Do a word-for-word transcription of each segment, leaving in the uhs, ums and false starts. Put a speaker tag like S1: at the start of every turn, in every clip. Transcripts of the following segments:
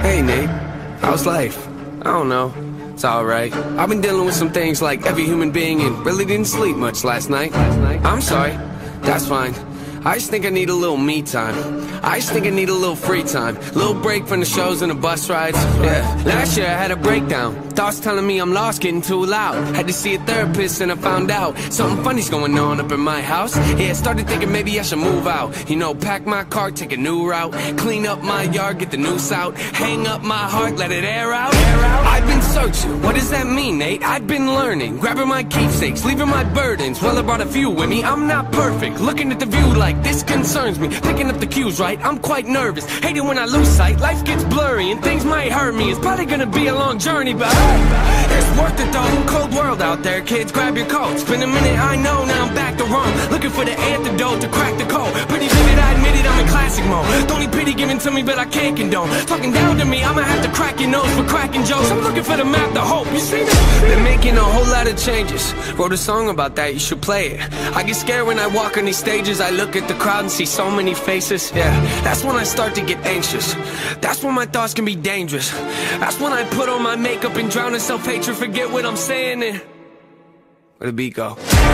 S1: Hey Nate, how's life? I don't know, it's alright. I've been dealing with some things like every human being and really didn't sleep much last night. I'm sorry, that's fine. I just think I need a little me time. I just think I need a little free time. Little break from the shows and the bus rides. Yeah, last year I had a breakdown. Thoughts telling me I'm lost, getting too loud. Had to see a therapist and I found out something funny's going on up in my house. Yeah, started thinking maybe I should move out. You know, pack my car, take a new route. Clean up my yard, get the noose out. Hang up my heart, let it air out. Air out. I've been searching, what does that mean, Nate? I've been learning, grabbing my keepsakes, leaving my burdens. Well, I brought a few with me, I'm not perfect. Looking at the view like this concerns me. Picking up the cues right, I'm quite nervous. Hate it when I lose sight, life gets blurry and things might hurt me. It's probably gonna be a long journey, but hey, it's worth it though. Cold world out there, kids, grab your coats. Been a minute, I know, now I'm back to Rome. Looking for the antidote to crack the code. Pretty vivid, I admit it, I'm in classic mode. Don't need pity given to me, but I can't condone. Talking down to me, I'ma have to crack your nose for cracking jokes. I'm looking for the map, the hope, you see that? Been making a whole lot of changes. Wrote a song about that, you should play it. I get scared when I walk on these stages. I look at the crowd and see so many faces. Yeah, that's when I start to get anxious. That's when my thoughts can be dangerous. That's when I put on my makeup and drown in self-hatred. Forget what I'm saying and where'd the beat go?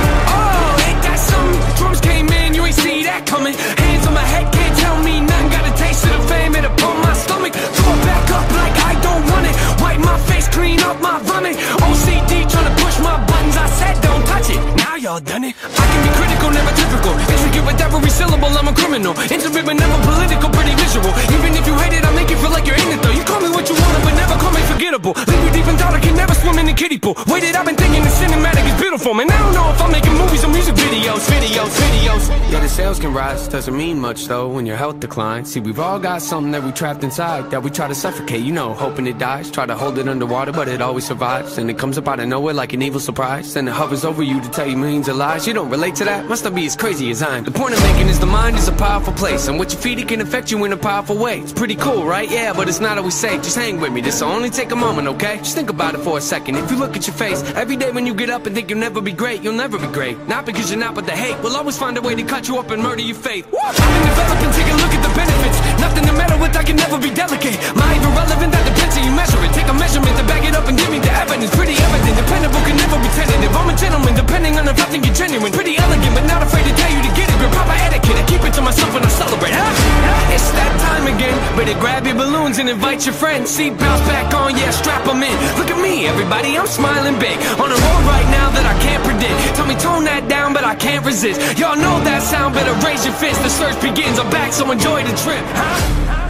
S1: Oh, ain't that something? Drums came in, you ain't see that coming. Hands on my head, can't tell me nothing. Got a taste of the fame, it'll pump my stomach. Throw it back up like I don't want it. Wipe my face, clean up my vomit. O C D trying to push my buttons. I said don't touch it, now y'all done it. I can be critical, never typical. Intricate with every syllable, I'm a criminal. Intimate but never political, pretty visual. Even if you hate it, I make you feel like you're in it though. You call me what you want, but never call me forgettable. Leave you deep in thought, I can never swim in the kiddie pool. Waited, I've been thinking the cinematic is beautiful. Man, I don't know if I'm making movies or music videos. Videos, videos. Yeah, the sales can rise, doesn't mean much though when your health declines. See, we've all got something that we trapped inside that we try to suffocate, you know, hoping it dies. Try to hold it underwater, but it always survives. And it comes up out of nowhere like an evil surprise. And it hovers over you to tell you millions of lies. You don't relate to that? Must not be as crazy as I am. The point I'm making is the mind is a powerful place, and what you feed it can affect you in a powerful way. It's pretty cool, right? Yeah, but it's not always safe. Just hang with me, this'll only take a moment, okay? Just think about it for a second. If you look at your face every day when you get up and think you'll never be great, you'll never be great. Not because you're not, but the hate will always find a way to cut you up and murder your faith. I've been developing, take a look at the benefits. Nothing to meddle with, I can never be delicate. My irrelevant, that depends how you measure it. Take a measurement to back it up and give me the evidence. Pretty evident, dependable, can never be tentative. I'm a gentleman, depending on if I think you're genuine. Pretty elegant, but not afraid to tell you to get it. But proper etiquette, I keep it to myself when I celebrate. Huh? It's that time again. Better grab your balloons and invite your friends. Seatbelts back on, yeah, strap them in. Look at me, everybody, I'm smiling big. On a road right now that I can't predict. Tell me tone that down, but I can't resist. Y'all know that sound, better raise your fist. The search begins, I'm back, so enjoy the trip. Huh?